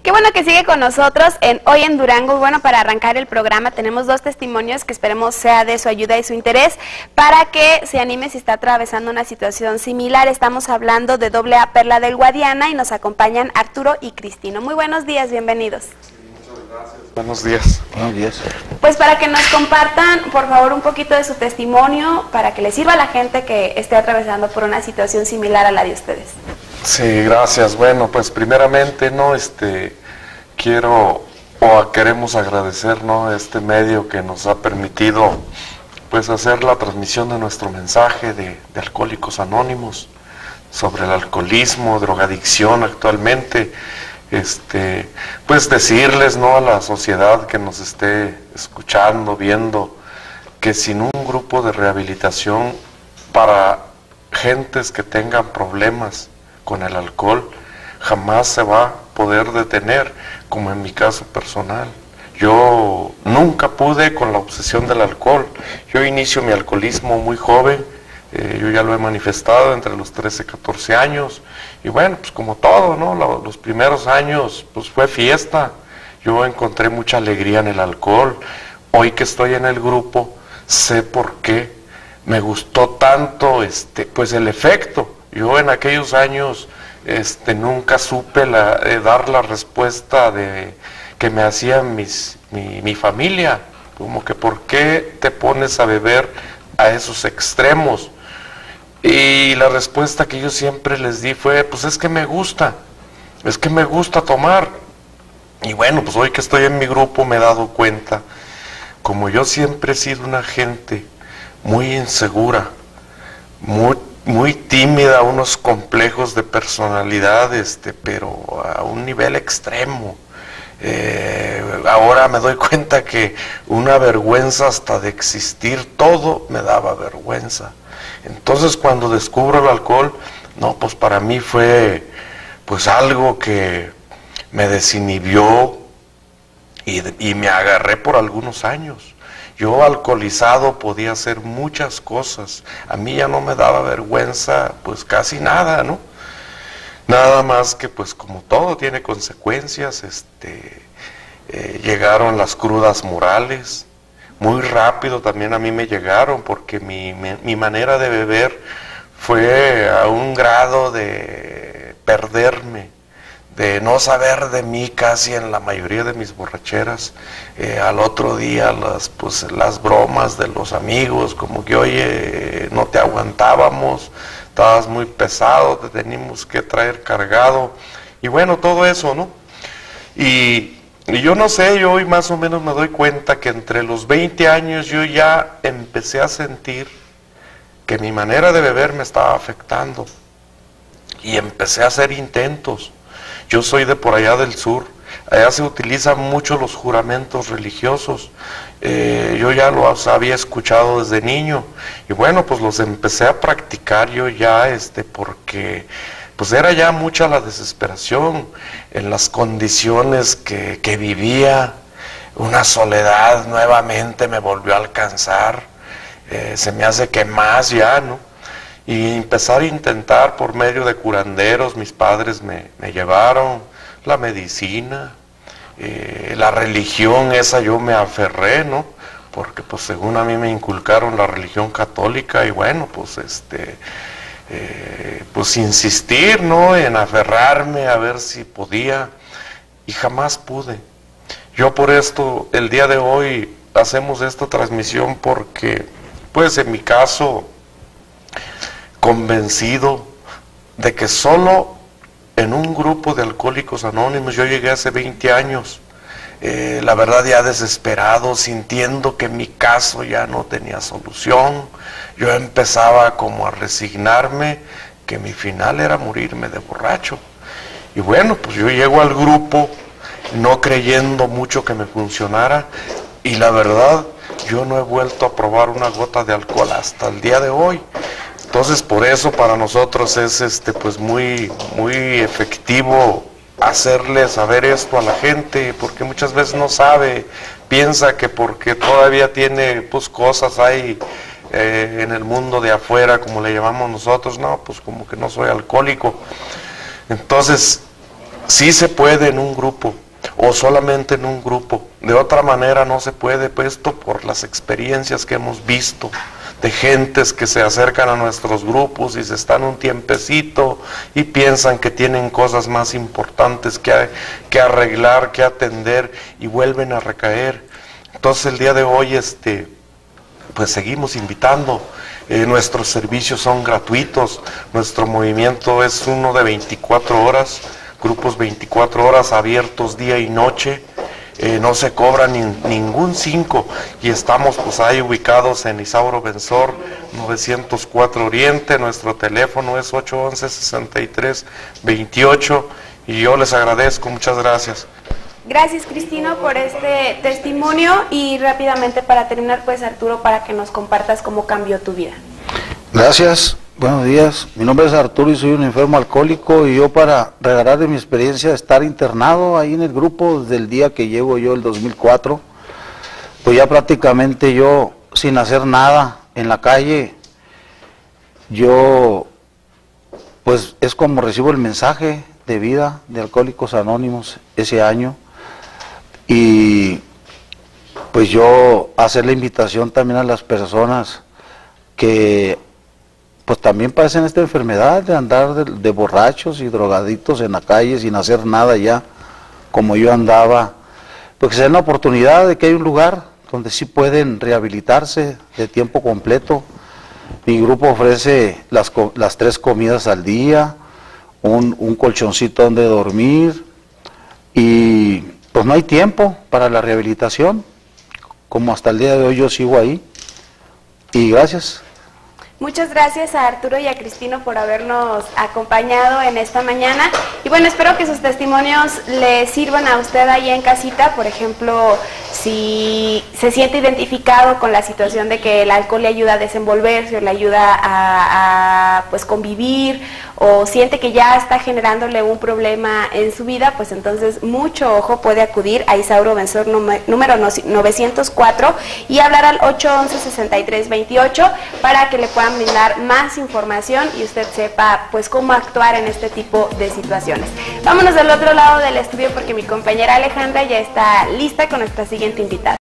Qué bueno que sigue con nosotros Hoy en Durango. Y bueno, para arrancar el programa tenemos dos testimonios que esperemos sea de su ayuda y su interés para que se anime si está atravesando una situación similar. Estamos hablando de AA Perla del Guadiana y nos acompañan Arturo y Cristino. Muy buenos días, bienvenidos. Muchas gracias. Buenos días. Buenos días. Pues para que nos compartan, por favor, un poquito de su testimonio, para que le sirva a la gente que esté atravesando por una situación similar a la de ustedes. Sí, gracias. Bueno, pues primeramente, queremos agradecer, este medio que nos ha permitido, pues, hacer la transmisión de nuestro mensaje de Alcohólicos Anónimos sobre el alcoholismo, drogadicción actualmente. Pues decirles, a la sociedad que nos esté escuchando, viendo, que sin un grupo de rehabilitación para gentes que tengan problemas con el alcohol, jamás se va a poder detener, como en mi caso personal. Yo nunca pude con la obsesión del alcohol. Yo inicio mi alcoholismo muy joven, yo ya lo he manifestado entre los 13 y 14 años, y bueno, pues como todo, los primeros años pues fue fiesta. Yo encontré mucha alegría en el alcohol. Hoy que estoy en el grupo, sé por qué me gustó tanto pues el efecto. Yo en aquellos años nunca supe dar la respuesta que me hacía mi familia, como que ¿por qué te pones a beber a esos extremos? Y la respuesta que yo siempre les di fue, pues es que me gusta tomar. Y bueno, pues hoy que estoy en mi grupo me he dado cuenta, como yo siempre he sido una gente muy insegura, muy tímida, unos complejos de personalidad, pero a un nivel extremo. Ahora me doy cuenta que una vergüenza hasta de existir, todo me daba vergüenza. Entonces cuando descubro el alcohol, pues para mí fue pues algo que me desinhibió y me agarré por algunos años. Yo alcoholizado podía hacer muchas cosas. A mí ya no me daba vergüenza pues casi nada, Nada más que pues como todo tiene consecuencias, llegaron las crudas morales. Muy rápido también a mí me llegaron, porque mi manera de beber fue a un grado de perderme, de no saber de mí casi en la mayoría de mis borracheras. Al otro día las bromas de los amigos, como que oye, no te aguantábamos, estabas muy pesado, te teníamos que traer cargado, y bueno, todo eso, Y yo no sé, yo hoy más o menos me doy cuenta que entre los 20 años yo ya empecé a sentir que mi manera de beber me estaba afectando, y empecé a hacer intentos. Yo soy de por allá del sur, allá se utilizan mucho los juramentos religiosos. Yo ya los había escuchado desde niño, y bueno, pues los empecé a practicar yo ya, porque pues era ya mucha la desesperación en las condiciones que vivía. Una soledad nuevamente me volvió a alcanzar, se me hace que más ya, y empezar a intentar por medio de curanderos. Mis padres me llevaron la medicina, la religión esa yo me aferré, porque pues según a mí me inculcaron la religión católica, y bueno, pues pues insistir, en aferrarme a ver si podía, y jamás pude. Yo por esto, el día de hoy, hacemos esta transmisión porque, pues en mi caso, convencido de que solo en un grupo de Alcohólicos Anónimos, yo llegué hace 20 años, la verdad ya desesperado, sintiendo que mi caso ya no tenía solución. Yo empezaba como a resignarme, que mi final era morirme de borracho. Y bueno, pues yo llego al grupo no creyendo mucho que me funcionara, y la verdad yo no he vuelto a probar una gota de alcohol hasta el día de hoy. Entonces por eso para nosotros es pues muy efectivo hacerle saber esto a la gente, porque muchas veces no sabe, piensa que porque todavía tiene pues cosas ahí en el mundo de afuera, como le llamamos nosotros, pues como que no soy alcohólico. Entonces sí se puede en un grupo, o solamente en un grupo. De otra manera no se puede, pues esto por las experiencias que hemos visto de gentes que se acercan a nuestros grupos y se están un tiempecito y piensan que tienen cosas más importantes que arreglar, que atender, y vuelven a recaer. Entonces el día de hoy pues seguimos invitando. Nuestros servicios son gratuitos, nuestro movimiento es uno de 24 horas, grupos 24 horas abiertos día y noche. No se cobra ningún 5, y estamos pues ahí ubicados en Isauro Benzor 904 Oriente. Nuestro teléfono es 811-6328, y yo les agradezco, muchas gracias. Gracias, Cristino, por este testimonio, y rápidamente para terminar, pues Arturo, para que nos compartas cómo cambió tu vida. Gracias, buenos días. Mi nombre es Arturo y soy un enfermo alcohólico, y yo, para regalar de mi experiencia de estar internado ahí en el grupo desde el día que llego yo, el 2004, pues ya prácticamente yo sin hacer nada en la calle, yo pues es como recibo el mensaje de vida de Alcohólicos Anónimos ese año, y pues yo hacer la invitación también a las personas que pues también padecen esta enfermedad de andar de borrachos y drogaditos en la calle sin hacer nada ya, como yo andaba, pues que se den la oportunidad de que hay un lugar donde sí pueden rehabilitarse de tiempo completo. Mi grupo ofrece las 3 comidas al día, un colchoncito donde dormir, y pues no hay tiempo para la rehabilitación, como hasta el día de hoy yo sigo ahí, y gracias. Muchas gracias a Arturo y a Cristino por habernos acompañado en esta mañana, y bueno, espero que sus testimonios le sirvan a usted ahí en casita. Por ejemplo, si se siente identificado con la situación de que el alcohol le ayuda a desenvolverse, o le ayuda a pues convivir, o siente que ya está generándole un problema en su vida, pues entonces mucho ojo, puede acudir a Isauro Benzor número 904 y hablar al 811-6328 para que le puedan brindar más información y usted sepa pues cómo actuar en este tipo de situaciones. Vámonos del otro lado del estudio porque mi compañera Alejandra ya está lista con nuestra siguiente invitada.